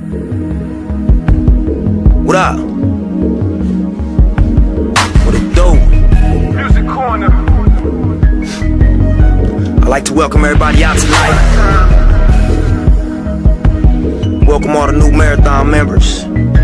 What up? What it do? Music Corner. I'd like to welcome everybody out tonight. Welcome all the new Marathon members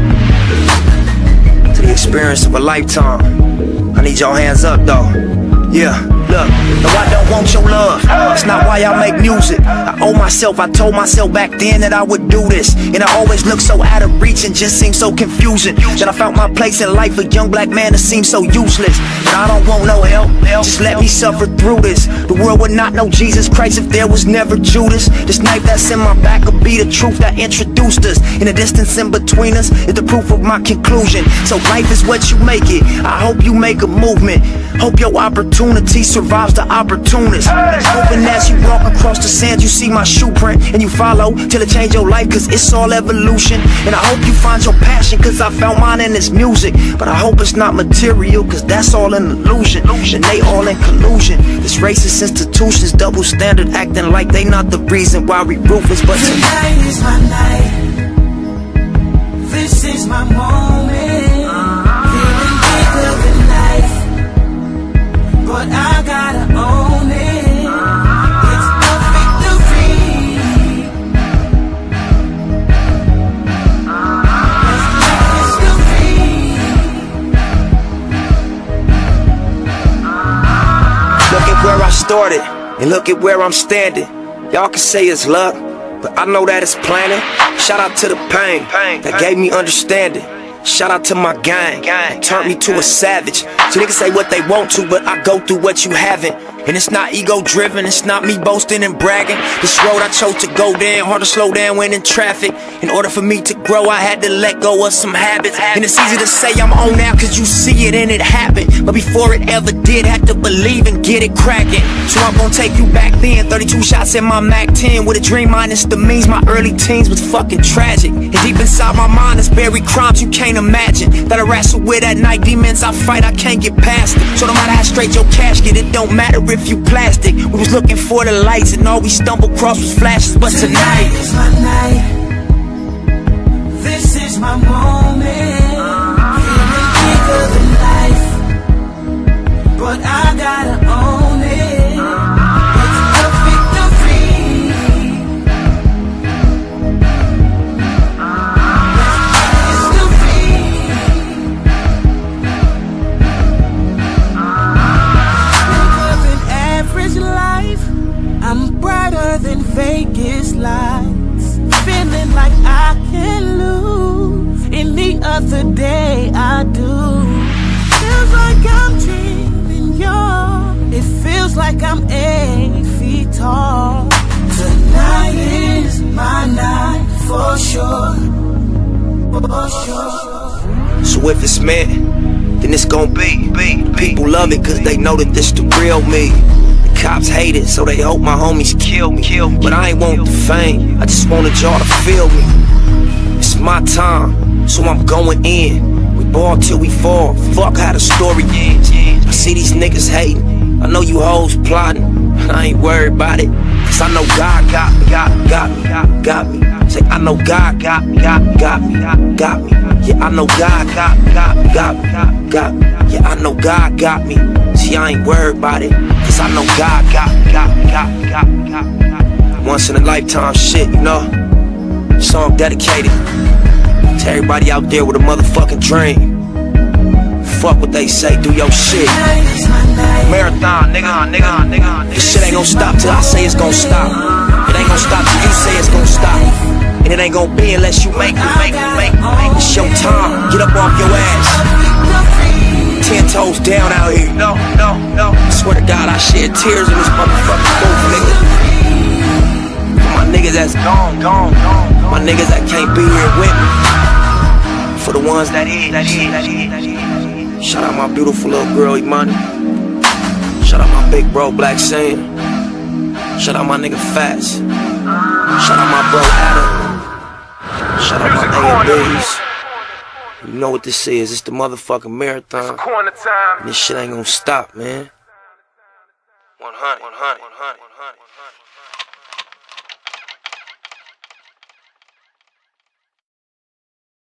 to the experience of a lifetime. I need y'all hands up though. Yeah, look, no, I don't want your love. That's not why I make music. I owe myself, I told myself back then that I would do this. And I always looked so out of reach and just seemed so confusing. Then I found my place in life, a young black man that seems so useless. And I don't want no help, just let me suffer through this. The world would not know Jesus Christ if there was never Judas. This knife that's in my back could be the truth that introduced us. And the distance in between us is the proof of my conclusion. So life is what you make it. I hope you make a movement. Hope your opportunity survives the opportunist. Hoping as you walk across the sand you see my shoe print and you follow till it change your life, cause it's all evolution. And I hope you find your passion, cause I found mine in this music. But I hope it's not material, cause that's all an illusion. And they all in collusion. This racist institutions, double standard, acting like they not the reason why we ruthless. But tonight is my night. This is my moment. Feeling bigger than life, but I gotta own it. It's a victory. It's history. look at where I started and look at where I'm standing. Y'all can say it's luck, but I know that it's planning. Shout out to the pain that gave me understanding. Shout out to my gang, turned me to a savage. So niggas say what they want to, but I go through what you haven't. And it's not ego driven, it's not me boasting and bragging. This road I chose to go down, hard to slow down when in traffic. In order for me to grow, I had to let go of some habits. And it's easy to say I'm on now cause you see it and it happened. But before it ever did, had to believe and get it cracking. So I'm gonna take you back then, 32 shots in my Mac 10 with a dream minus the means. My early teens was fucking tragic. And deep inside my mind is buried crimes you can't imagine that I wrestle with at night. Demons I fight, I can't get past it. So no matter how straight your casket, it don't matter if you plastic. We was looking for the lights and all we stumbled across was flashes. But tonight is my night. This is my moment. Feeling bigger than life, but I gotta own it. It's a victory. I'm brighter than Vegas lights, feeling like I can lose. Any other day I do. Feels like I'm dreaming, y'all. It feels like I'm 8 feet tall. Tonight is my night for sure. For sure. so if it's meant, then it's gon' be. People love it cause they know that this the real me. Cops hate it, so they hope my homies kill me. But I ain't want the fame, I just wanted y'all to feel me. It's my time, so I'm going in. We ball till we fall, fuck how the story ends. I see these niggas hating, I know you hoes plotting, but I ain't worried about it. Cause I know God got me. Say, I know God got me. Yeah, I know God got me. Yeah, I know God got me. See, I ain't worried about it, cause I know God got me. Once in a lifetime shit, you know. Song dedicated to everybody out there with a motherfucking dream. Fuck what they say, do your shit. Marathon, nigga. This shit ain't gon' stop till I say it's gon' stop. It ain't gon' stop till you say it's gon' stop. And it ain't gon' be unless you make it. It's your time, get up off your ass. 10 toes down out here. No. I swear to God, I shed tears in this motherfucking booth, nigga. For my niggas that's gone. My niggas that can't be here with me. For the ones that is. Shout out my beautiful little girl, Imani. Shout out my big bro, Black Sam. Shout out my nigga Fats. Shout out my bro Adam. Shout out my A&Bs. You know what this is, it's the motherfucking marathon. And this shit ain't gonna stop, man. 100.